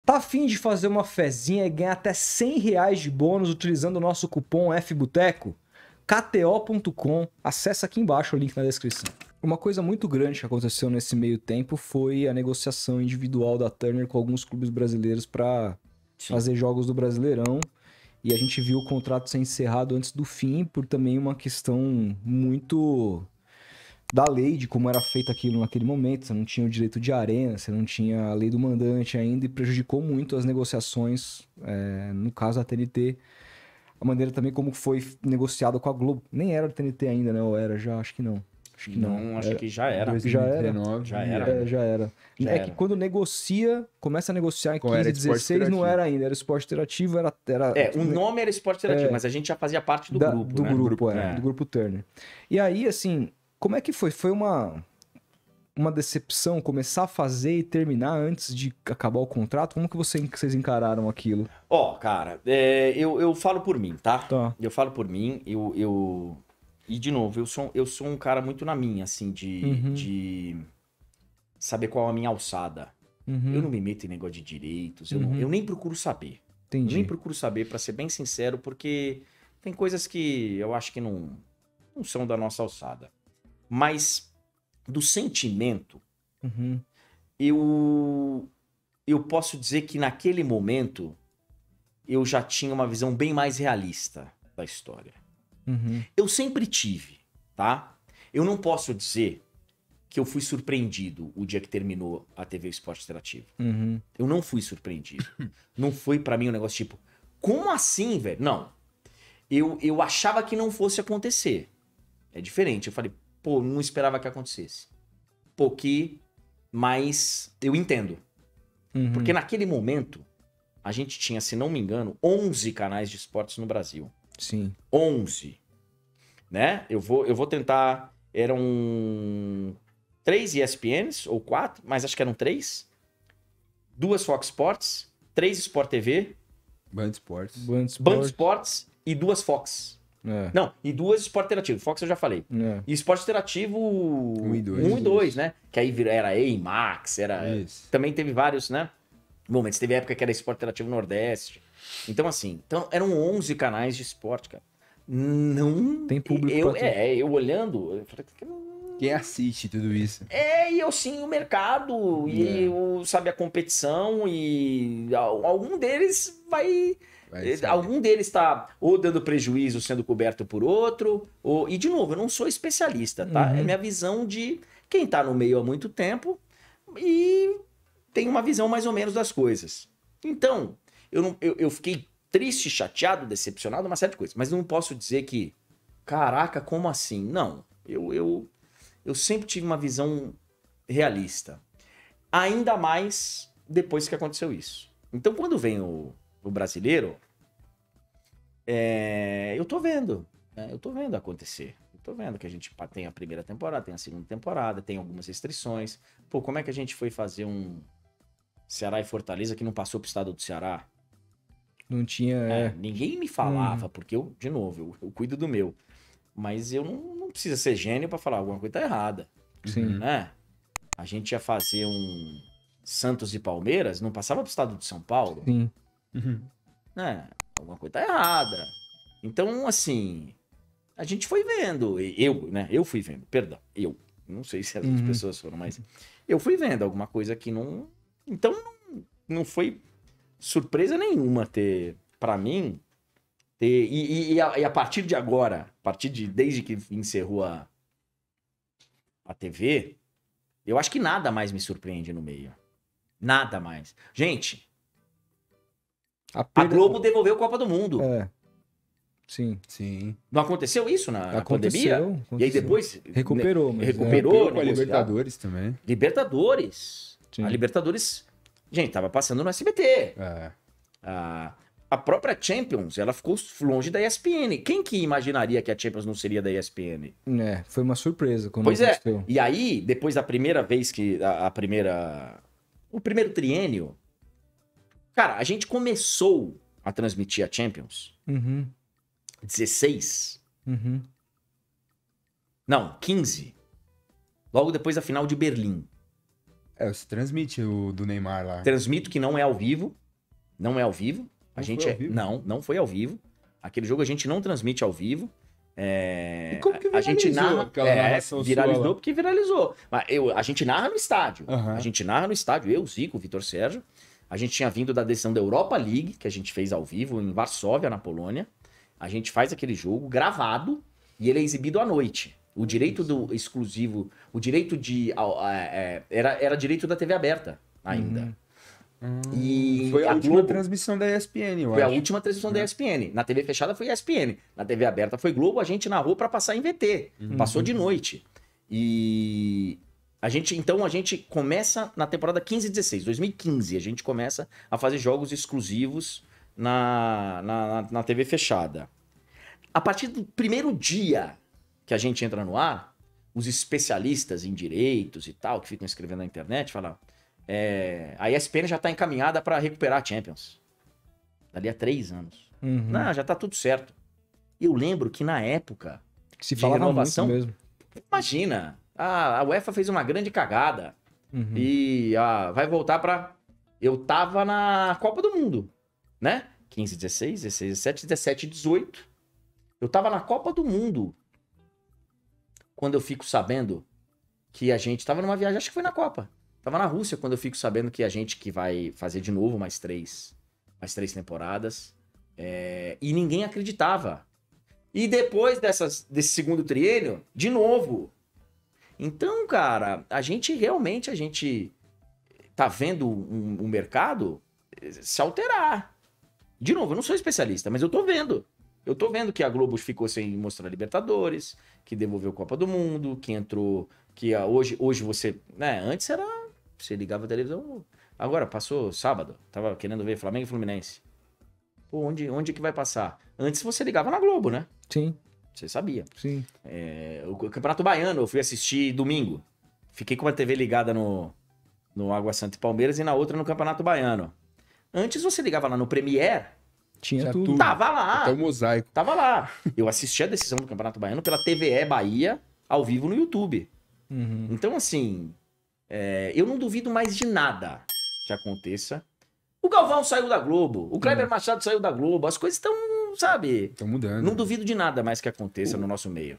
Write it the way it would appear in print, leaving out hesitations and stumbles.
Tá a fim de fazer uma fezinha e ganhar até R$ 100 de bônus utilizando o nosso cupom FBoteco? KTO.com, acessa aqui embaixo o link na descrição. Uma coisa muito grande que aconteceu nesse meio tempo foi a negociação individual da Turner com alguns clubes brasileiros para fazer jogos do Brasileirão. E a gente viu o contrato ser encerrado antes do fim por também uma questão muito da lei, de como era feito aquilo naquele momento. Você não tinha o direito de arena, você não tinha a lei do mandante ainda e prejudicou muito as negociações, no caso da TNT. A maneira também como foi negociado com a Globo. Nem era a TNT ainda, né? Ou era já? Acho que não. Acho que não. Acho que já era. 2019, Já era. Já era. Já é era. que quando negocia, começa a negociar em Como era 15, esporte 16, não interativo. era ainda. Era esporte interativo, era O nome era Esporte Interativo, mas a gente já fazia parte do grupo, do né? grupo, É. do grupo Turner. E aí, assim, como é que foi? Foi uma decepção começar a fazer e terminar antes de acabar o contrato? Como que vocês encararam aquilo? Ó, cara, eu falo por mim, tá? Tá. Eu falo por mim, E, de novo, eu sou um cara muito na minha, assim, de saber qual a minha alçada. Eu não me meto em negócio de direitos, eu nem procuro saber. Entendi. Eu nem procuro saber, pra ser bem sincero, porque tem coisas que eu acho que não são da nossa alçada. Mas, do sentimento, eu posso dizer que naquele momento eu já tinha uma visão bem mais realista da história. Eu sempre tive, tá? Eu não posso dizer que eu fui surpreendido o dia que terminou a TV Esporte Interativo. Eu não fui surpreendido. Não foi pra mim um negócio tipo, como assim, velho? Não. Eu achava que não fosse acontecer. É diferente. Eu falei, pô, não esperava que acontecesse. Mas eu entendo. Porque naquele momento, a gente tinha, se não me engano, 11 canais de esportes no Brasil. Sim. 11. Né? Eu vou tentar... Eram 3 ESPNs, ou 4, mas acho que eram 3. 2 Fox Sports, 3 Sport TV, Band Sports. Band Sports e 2 Fox. É. Não, e 2 Sport Interativo. Fox eu já falei. É. E Esporte Interativo 1 e 2. 1 e 2, né? Que aí era Max, era... Isso. Também teve vários, né? Momentos. Teve época que era Esporte Interativo Nordeste. Então, assim, eram 11 canais de esporte, cara. Não... Tem público eu, pra tudo. eu olhando... Eu falei, Quem assiste tudo isso? e eu sim o mercado, e sabe, a competição, e algum deles algum deles tá ou dando prejuízo sendo coberto por outro, e de novo, eu não sou especialista, tá? É minha visão de quem tá no meio há muito tempo e tem uma visão mais ou menos das coisas. Então, eu fiquei triste, chateado, decepcionado, uma série de coisas, mas não posso dizer que, caraca, como assim? Não, eu sempre tive uma visão realista. Ainda mais depois que aconteceu isso. Então, quando vem o brasileiro, eu tô vendo. Né? Eu tô vendo acontecer. Eu tô vendo que a gente tem a primeira temporada, tem a segunda temporada, tem algumas restrições. Pô, como é que a gente foi fazer um Ceará e Fortaleza que não passou pro estado do Ceará? Não tinha... Ninguém me falava, porque de novo, eu cuido do meu. Mas eu não precisa ser gênio pra falar alguma coisa tá errada. Sim. Né? A gente ia fazer um Santos e Palmeiras, não passava pro estado de São Paulo. Sim. Né? Alguma coisa tá errada. Então, assim, a gente foi vendo. Eu fui vendo, perdão. Eu. Não sei se as outras pessoas foram, mas eu fui vendo alguma coisa que não... Então, não foi surpresa nenhuma ter, pra mim... E a partir de agora, desde que encerrou a TV, eu acho que nada mais me surpreende no meio. Nada mais. Gente, a Globo devolveu a Copa do Mundo. Sim. Sim. Não aconteceu isso na pandemia? Aconteceu. E aí depois... Recuperou. Mas recuperou Com a Libertadores também. Libertadores. Sim. A Libertadores... Gente, tava passando no SBT. A própria Champions, ela ficou longe da ESPN. Quem que imaginaria que a Champions não seria da ESPN? Foi uma surpresa quando Pois aconteceu. E aí, depois da primeira vez que o primeiro triênio, cara, a gente começou a transmitir a Champions 16. Não, 15. Logo depois da final de Berlim. Você transmite o do Neymar lá. Transmito que não é ao vivo. Não é ao vivo. A Não gente foi ao vivo? Não foi ao vivo. Aquele jogo a gente não transmite ao vivo. E como que A gente viralizou narra. aquela narração Viralizou sua lá? porque viralizou. Mas a gente narra no estádio. Aham. A gente narra no estádio. Eu, Zico, o Vitor Sérgio. A gente tinha vindo da decisão da Europa League, que a gente fez ao vivo em Varsóvia, na Polônia. A gente faz aquele jogo gravado e ele é exibido à noite. O direito do exclusivo, o direito de. Era direito da TV aberta ainda. E Foi a última Globo transmissão da ESPN, eu foi a acho. última transmissão da ESPN. Na TV fechada foi ESPN. Na TV aberta foi Globo, a gente narrou para passar em VT. Passou de noite. E então a gente começa na temporada 15-16, 2015, a gente começa a fazer jogos exclusivos na TV fechada. A partir do primeiro dia que a gente entra no ar, os especialistas em direitos e tal, que ficam escrevendo na internet, falam: a ESPN já está encaminhada para recuperar a Champions. Dali a 3 anos. Não, já tá tudo certo. Eu lembro que na época Se de falava renovação, muito mesmo. imagina, a UEFA fez uma grande cagada e vai voltar pra... Eu tava na Copa do Mundo, né? 15, 16, 16, 17, 17, 18. Eu tava na Copa do Mundo quando eu fico sabendo que a gente tava numa viagem, acho que foi na Copa. Tava na Rússia quando eu fico sabendo que a gente que vai fazer de novo mais três temporadas. E ninguém acreditava. E depois desse segundo triênio, de novo. Então, cara, a gente tá vendo um mercado se alterar. De novo, eu não sou especialista, mas eu tô vendo. Eu tô vendo que a Globo ficou sem mostrar Libertadores, que devolveu Copa do Mundo, que entrou... que hoje você... né, antes era... Você ligava a televisão... Agora, passou sábado. Tava querendo ver Flamengo e Fluminense. Pô, onde que vai passar? Antes você ligava na Globo, né? Sim, Você sabia. sim. O Campeonato Baiano eu fui assistir domingo. Fiquei com uma TV ligada no Água Santa e Palmeiras e na outra no Campeonato Baiano. Antes você ligava lá no Premiere, Tinha Tinha tudo. tudo. tava lá. Até o mosaico. Tava lá. Eu assisti a decisão do Campeonato Baiano pela TVE Bahia, ao vivo no YouTube. Então, assim, eu não duvido mais de nada que aconteça. O Galvão saiu da Globo, o Kleber Machado saiu da Globo, as coisas estão, sabe? Estão mudando. Não duvido de nada mais que aconteça no nosso meio.